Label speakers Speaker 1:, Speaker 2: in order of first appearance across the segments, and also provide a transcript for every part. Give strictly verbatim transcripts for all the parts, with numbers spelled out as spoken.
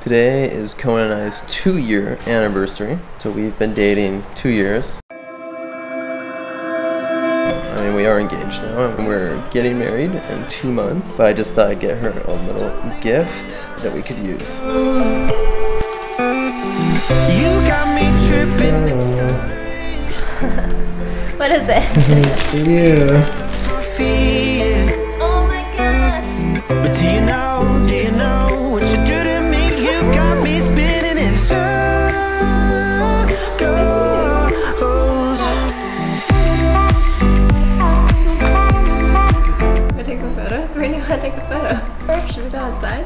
Speaker 1: Today is Cohen and I's two year anniversary. So we've been dating two years. I mean, we are engaged now and we're getting married in two months. But I just thought I'd get her a little gift that we could use.
Speaker 2: You got me tripping.
Speaker 3: What is it?
Speaker 1: It's for you.
Speaker 3: Oh my gosh.
Speaker 2: But do you know, do you know what you do to me? You got me spinning in circles.
Speaker 3: Go take some photos? Where do you want to take a photo? Should we go outside?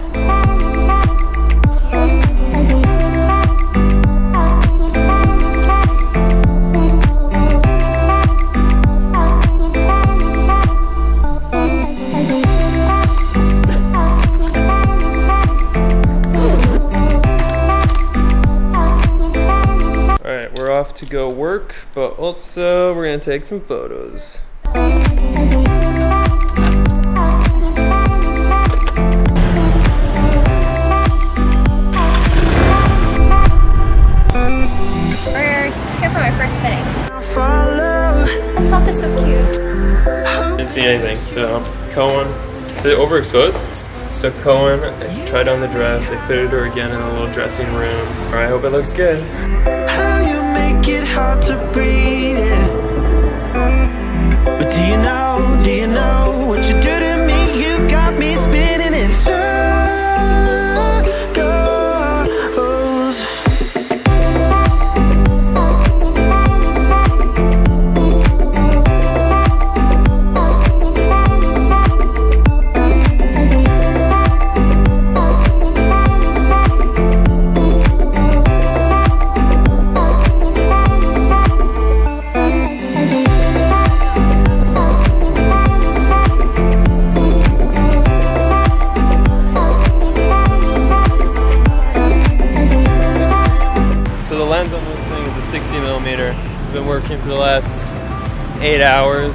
Speaker 1: We're off to go work, but also we're gonna take some photos.
Speaker 3: We're here for my first fitting. The top is so cute.
Speaker 1: Didn't see anything, so Cohen, is it overexposed? So Cohen tried on the dress, they fitted her again in a little dressing room. Alright, I hope it looks good.
Speaker 2: Make it hard to breathe, yeah. But do you know, do you know what you do to me? You got me spinning in circles.
Speaker 1: sixty millimeter. I've been working for the last eight hours.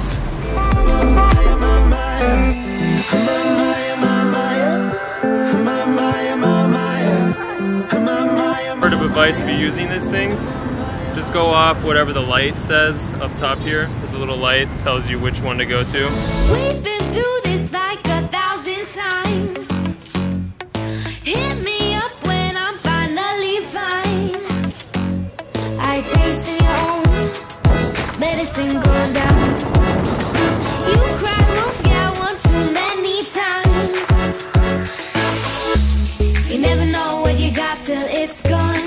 Speaker 1: Word of advice if you're using these things, just go off whatever the light says up top here. There's a little light that tells you which one to go to.
Speaker 4: We've been through this like a thousand times. Hit me up when I'm finally fine. I taste your own medicine going down. You cried wolf, yeah, one too many times. You never know what you got till it's gone.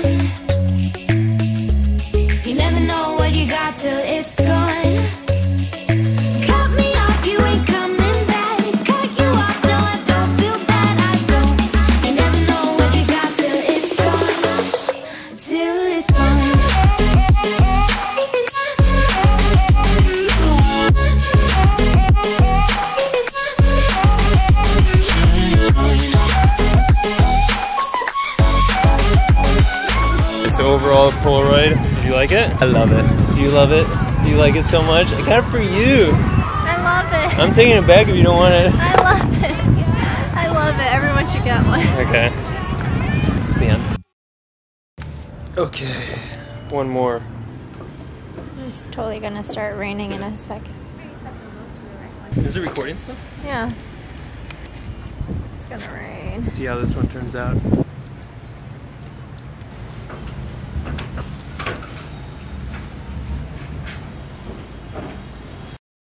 Speaker 4: You never know what you got till it's gone. Cut me off, you ain't coming back. Cut you off, no, I don't feel bad, I don't. You never know what you got till it's gone. Till it's gone.
Speaker 1: So overall Polaroid, do you like it? I love it. Do you love it? Do you like it so much? I got it for you.
Speaker 3: I love it.
Speaker 1: I'm taking it back if you don't want it.
Speaker 3: I love it. I love it. Everyone should get one.
Speaker 1: Okay. It's the end. Okay. One more.
Speaker 3: It's totally gonna start raining in a sec.
Speaker 1: Is it recording stuff?
Speaker 3: Yeah. It's gonna rain.
Speaker 1: See how this one turns out.